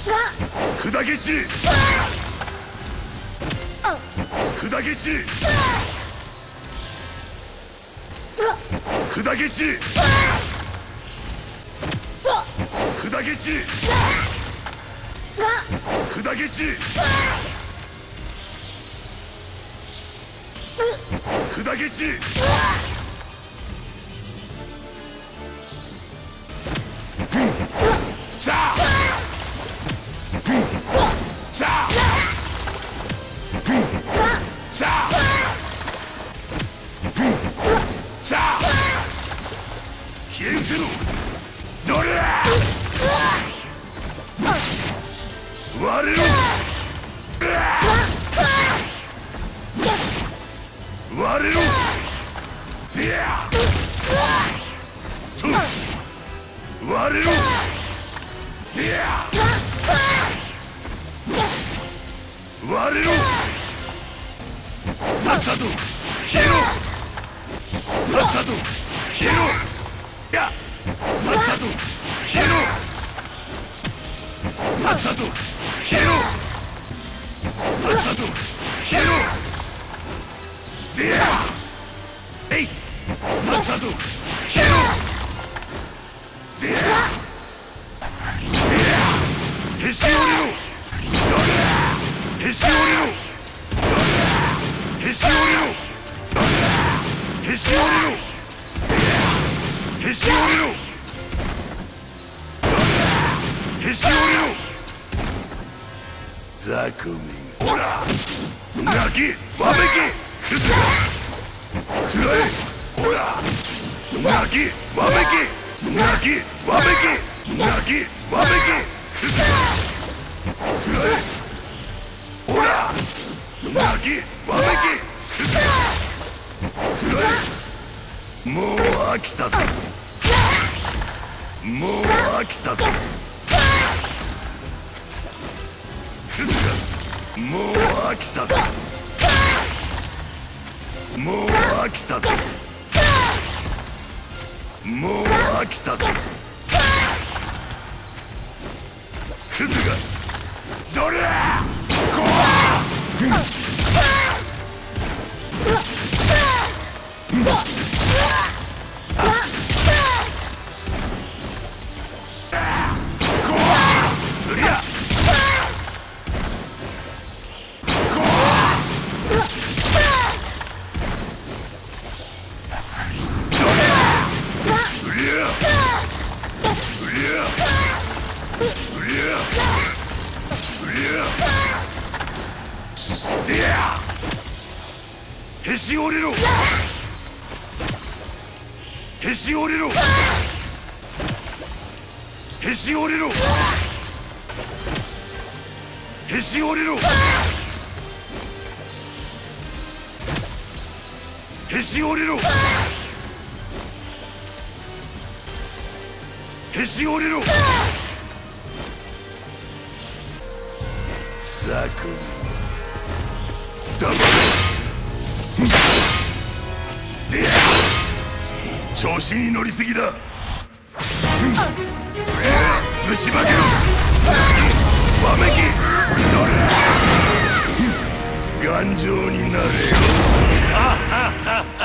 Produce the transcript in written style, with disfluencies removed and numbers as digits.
砕け散り砕け散り砕け散り砕け散り砕け散り砕け散りさあさあさあさあ消え失せろどれだ割れろ割れろいや割れろいや割れろさっさと消えろさっさと消えろいやさっさと消えろさっさと消えろさっさと消えろいやえいさっさと消えろいやへし折れろへし折れろへし折れろへし折れろへし折れろへし折れろザコメンほら泣きわめきクズがくらえほら泣きわめき泣きわめき泣きわめきクズがくらえほら泣きわめきクズがくらえもう飽きたぞもう飽きたぞクズがもう飽きたぞもう飽きたぞもう飽きたぞクズがどれだこへし折れろへし折れろへし折れろへし折れろへし折れろへし折れろザクだ調子に乗りすぎだぶちまけろわめきどれ頑丈になれよ